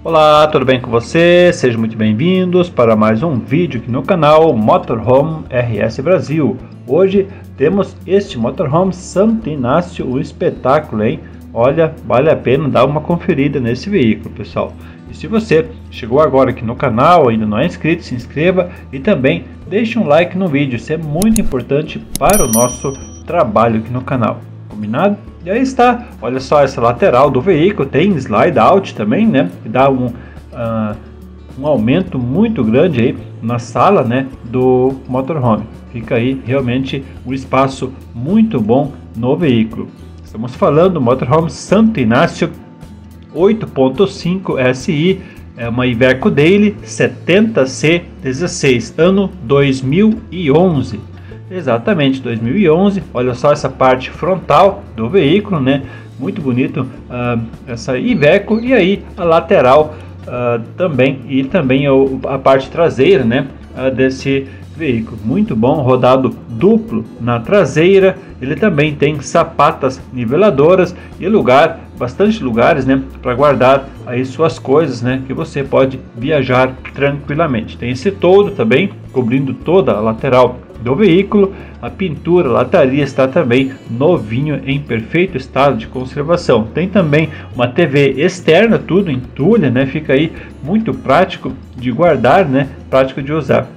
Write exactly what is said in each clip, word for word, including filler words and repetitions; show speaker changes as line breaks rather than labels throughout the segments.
Olá, tudo bem com você? Sejam muito bem-vindos para mais um vídeo aqui no canal Motorhome R S Brasil. Hoje temos este Motorhome Santo Inácio, o espetáculo, hein? Olha, vale a pena dar uma conferida nesse veículo, pessoal. E se você chegou agora aqui no canal, ainda não é inscrito, se inscreva e também deixe um like no vídeo. Isso é muito importante para o nosso trabalho aqui no canal. Combinado? E aí está, olha só essa lateral do veículo, tem slide out também, né? Que dá um, uh, um aumento muito grande aí na sala, né, do motorhome. Fica aí realmente um espaço muito bom no veículo. Estamos falando do motorhome Santo Inácio oito ponto cinco S I, é uma Iveco Daily setenta C dezesseis, ano dois mil e onze. Exatamente, dois mil e onze. Olha só essa parte frontal do veículo, né? Muito bonito, uh, essa Iveco. E aí a lateral uh, também, e também a, a parte traseira, né, uh, desse veículo. Muito bom, rodado duplo na traseira. Ele também tem sapatas niveladoras e lugar, bastante lugares, né, para guardar aí suas coisas, né, que você pode viajar tranquilamente. Tem esse toldo também cobrindo toda a lateral do veículo. A pintura, a lataria está também novinho, em perfeito estado de conservação. Tem também uma T V externa, tudo em tulha, né? Fica aí muito prático de guardar, né? Prático de usar.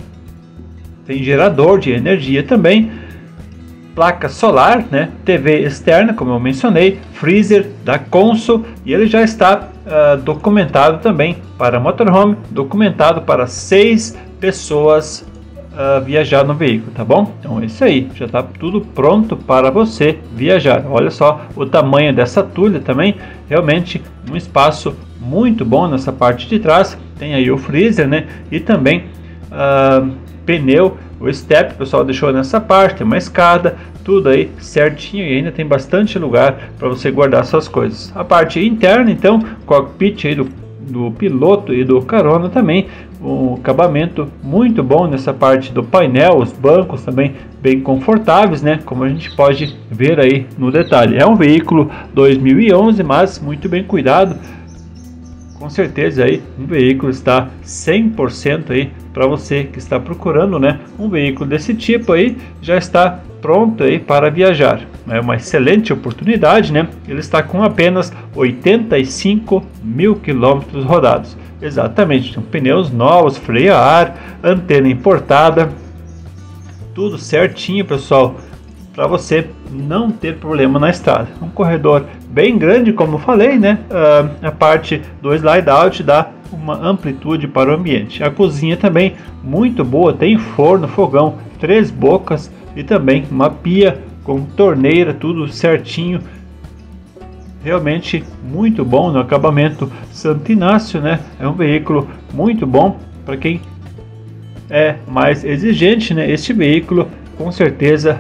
Tem gerador de energia também, placa solar, né? T V externa, como eu mencionei, freezer da Consul, e ele já está uh, documentado também para motorhome, documentado para seis pessoas Uh, viajar no veículo, tá bom? Então é isso aí, já está tudo pronto para você viajar. Olha só o tamanho dessa tulha também, realmente um espaço muito bom nessa parte de trás. Tem aí o freezer, né? E também uh, pneu, o step, o pessoal deixou nessa parte, tem uma escada, tudo aí certinho e ainda tem bastante lugar para você guardar suas coisas. A parte interna, então, cockpit aí do, do piloto e do carona também, um acabamento muito bom nessa parte do painel, os bancos também bem confortáveis, né, como a gente pode ver aí no detalhe. É um veículo dois mil e onze, mas muito bem cuidado. Com certeza aí um veículo está cem por cento aí para você que está procurando, né, um veículo desse tipo aí, já está pronto aí para viajar. É uma excelente oportunidade, né? Ele está com apenas oitenta e cinco mil quilômetros rodados. Exatamente, tem pneus novos, freio a ar, antena importada, tudo certinho, pessoal, para você não ter problema na estrada. Um corredor bem grande, como eu falei, né? Uh, a parte do slide out dá uma amplitude para o ambiente. A cozinha também muito boa, tem forno, fogão, três bocas e também uma pia com torneira, tudo certinho. Realmente muito bom no acabamento Santo Inácio, né? É um veículo muito bom para quem é mais exigente, né? Este veículo com certeza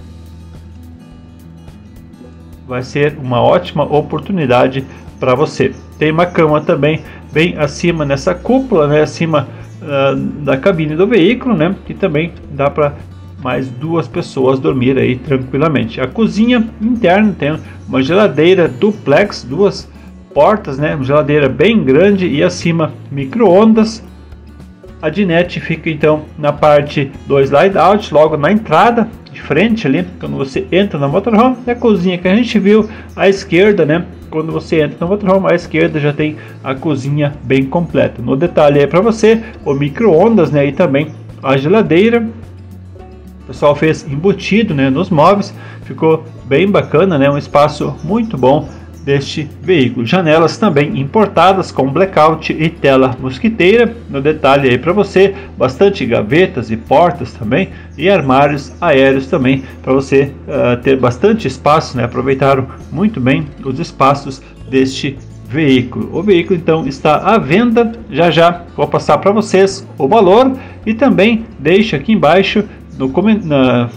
vai ser uma ótima oportunidade para você. Tem uma cama também bem acima nessa cúpula, né? Acima uh, da cabine do veículo, né? Que também dá para mais duas pessoas dormir aí tranquilamente. A cozinha interna tem uma geladeira duplex, duas portas, né? Uma geladeira bem grande e acima micro-ondas. A dinette fica então na parte do slide out, logo na entrada de frente ali, quando você entra na motorhome. E a cozinha que a gente viu à esquerda, né? Quando você entra no motorhome, à esquerda já tem a cozinha bem completa. No detalhe é para você o micro-ondas, né? E também a geladeira. O pessoal fez embutido, né, nos móveis, ficou bem bacana, né, um espaço muito bom deste veículo. Janelas também importadas com blackout e tela mosquiteira. No detalhe aí para você, bastante gavetas e portas também, e armários aéreos também para você uh, ter bastante espaço, né, aproveitaram muito bem os espaços deste veículo. O veículo então está à venda. Já já vou passar para vocês o valor e também deixo aqui embaixo no na,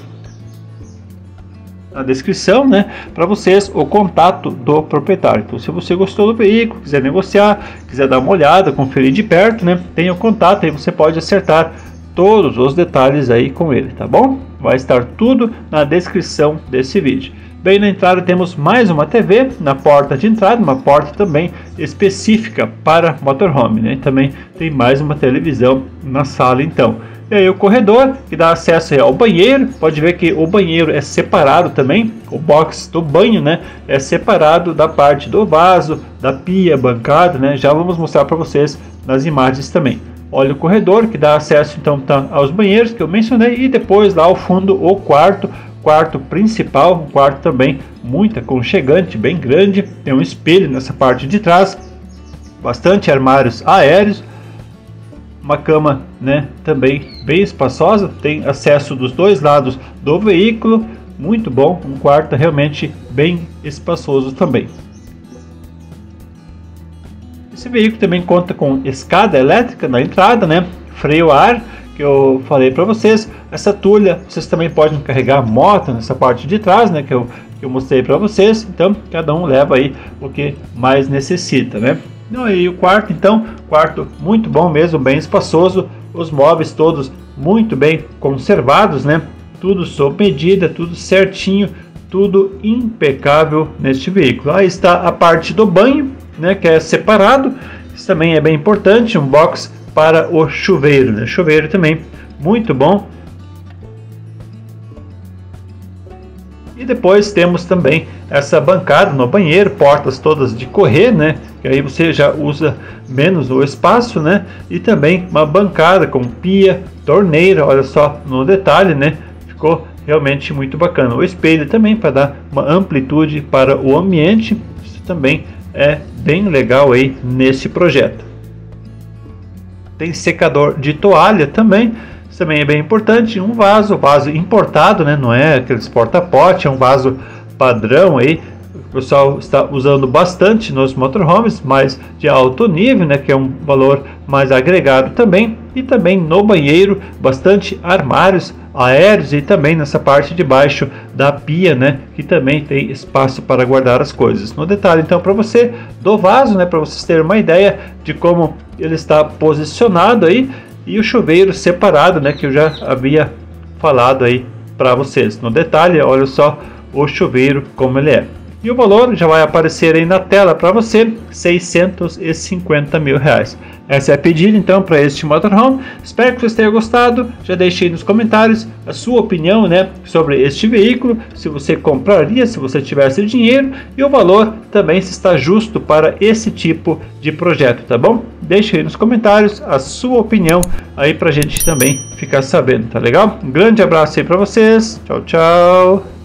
na descrição, né, para vocês o contato do proprietário. Então, se você gostou do veículo, quiser negociar, quiser dar uma olhada, conferir de perto, né, tem o contato aí, você pode acertar todos os detalhes aí com ele, tá bom? vai estar tudo na descrição desse vídeo. Bem, na entrada temos mais uma T V na porta de entrada, uma porta também específica para motorhome, né? Também tem mais uma televisão na sala então. E aí o corredor que dá acesso ao banheiro, pode ver que o banheiro é separado também, o box do banho, né, é separado da parte do vaso, da pia, bancada, né, já vamos mostrar para vocês nas imagens também. Olha o corredor que dá acesso então tá, aos banheiros que eu mencionei e depois lá ao fundo o quarto, quarto principal, um quarto também muito aconchegante, bem grande, tem um espelho nessa parte de trás, bastante armários aéreos, uma cama, né, também bem espaçosa, tem acesso dos dois lados do veículo, muito bom, um quarto realmente bem espaçoso também. Esse veículo também conta com escada elétrica na entrada, né, freio a ar, que eu falei para vocês, essa tulha, vocês também podem carregar moto nessa parte de trás, né, que eu, que eu mostrei para vocês, então cada um leva aí o que mais necessita, né. E o quarto então, quarto muito bom mesmo, bem espaçoso, os móveis todos muito bem conservados, né? Tudo sob medida, tudo certinho, tudo impecável neste veículo. Aí está a parte do banho, né? Que é separado, isso também é bem importante, um box para o chuveiro, né? Chuveiro também muito bom. E depois temos também essa bancada no banheiro, portas todas de correr, né? Que aí você já usa menos o espaço, né? E também uma bancada com pia, torneira, olha só no detalhe, né? Ficou realmente muito bacana. O espelho também para dar uma amplitude para o ambiente, isso também é bem legal aí nesse projeto. Tem secador de toalha também. Também é bem importante, um vaso, vaso importado, né? Não é aqueles porta-pote, é um vaso padrão aí, o pessoal está usando bastante nos motorhomes, mas de alto nível, né? Que é um valor mais agregado também, e também no banheiro, bastante armários aéreos e também nessa parte de baixo da pia, né? Que também tem espaço para guardar as coisas. No detalhe, então, para você do vaso, né? Para vocês terem uma ideia de como ele está posicionado aí. E o chuveiro separado, né, que eu já havia falado aí para vocês. No detalhe, olha só o chuveiro como ele é. E o valor já vai aparecer aí na tela para você, seiscentos e cinquenta mil reais. Essa é a pedida então para este motorhome. Espero que vocês tenham gostado. Já deixei nos comentários a sua opinião, né, sobre este veículo. Se você compraria, se você tivesse dinheiro, e o valor também se está justo para esse tipo de projeto, tá bom? Deixe aí nos comentários a sua opinião aí para a gente também ficar sabendo, tá legal? Um grande abraço aí para vocês. Tchau, tchau.